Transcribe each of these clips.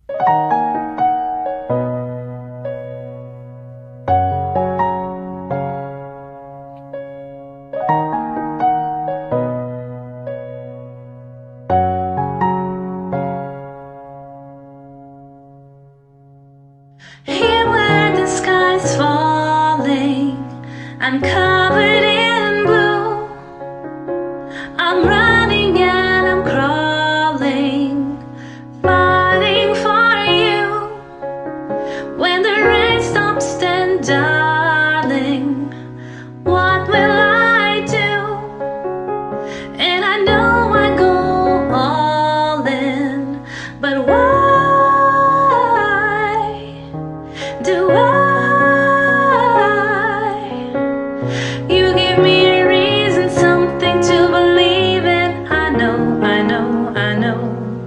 Here where the sky's falling, I'm covered in blue. I'm running and I'm crawling, fighting for you. When the rain stops, then darling, what will I do? And I know I go all in, but do I? You give me a reason, something to believe in. I know, I know, I know.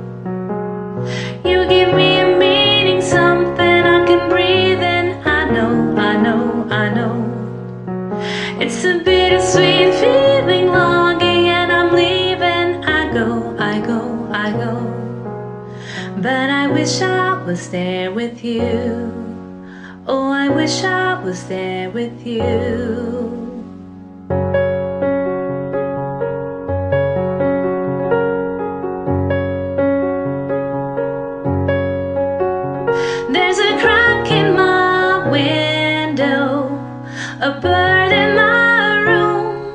You give me a meaning, something I can breathe in. I know, I know, I know. It's a bittersweet feeling, longing, and I'm leaving. I go, I go, I go. But I wish I was there with you. Oh, I wish I was there with you. There's a crack in my window, a bird in my room,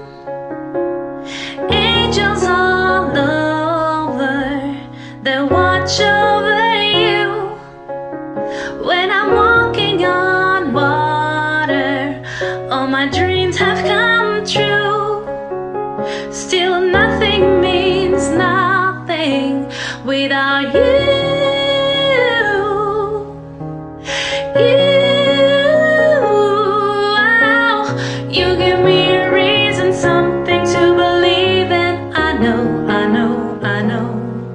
angels all over, they watch over you. When I'm walking on water, all my dreams have come true. Still nothing means nothing without you. You give me a reason, something to believe in. I know, I know, I know.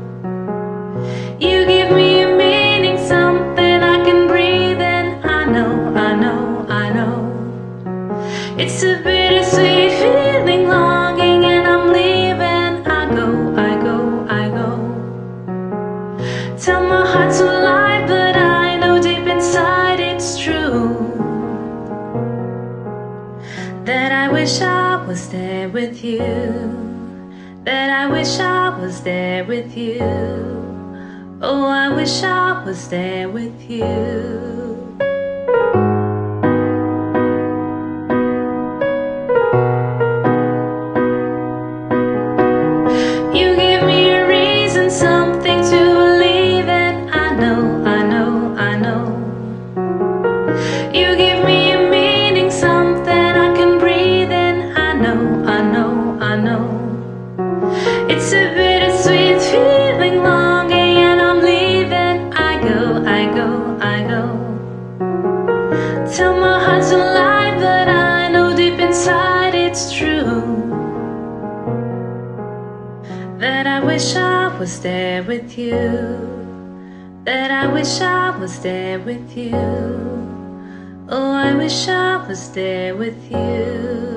You give me a meaning, something I can breathe in. I know, I know, I know. It's a bittersweet feeling, longing, and I'm leaving. I go, I go, I go. Tell my heart to lie, but I know deep inside it's true. That I wish I was there with you. That I wish I was there with you. Oh, I wish I was there with you. You give me a reason, something to believe in. I know, I know, I know. You give me a meaning, something I can breathe in. I know, I know, I know. It's a bittersweet feeling, longing, and I'm leaving. I go, I go, I go. Tell my heart to lie, but I know deep inside it's true. That I wish I was there with you. That I wish I was there with you. Oh, I wish I was there with you.